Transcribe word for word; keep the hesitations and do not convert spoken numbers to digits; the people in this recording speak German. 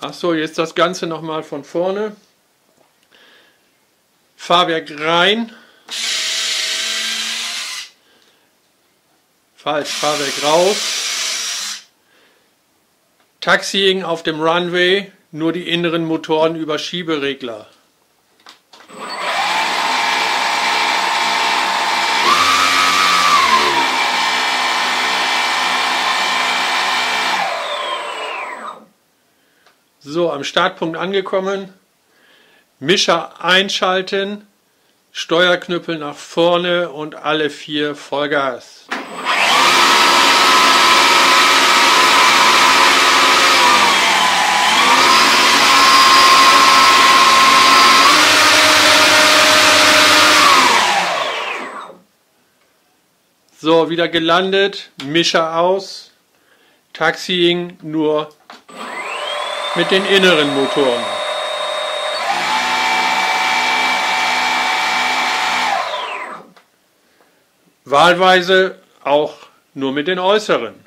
Achso, jetzt das Ganze nochmal von vorne. Fahrwerk rein. Falsch, Fahrwerk raus. Taxiing auf dem Runway, nur die inneren Motoren über Schieberegler. So, am Startpunkt angekommen. Mischer einschalten, Steuerknüppel nach vorne und alle vier Vollgas. So, wieder gelandet, Mischer aus, Taxiing nur mit den inneren Motoren. Wahlweise auch nur mit den äußeren.